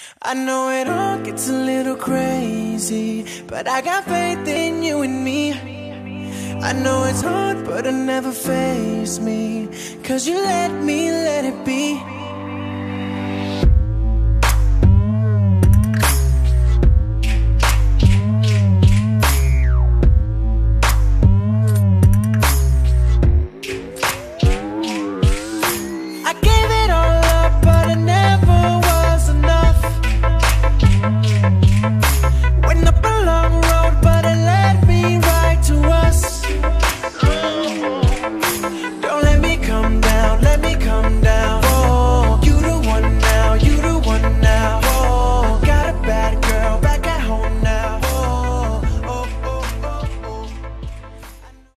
I know it all gets a little crazy, but I got faith in you and me. I know it's hard, but it never fazed me, 'cause you let me let it be.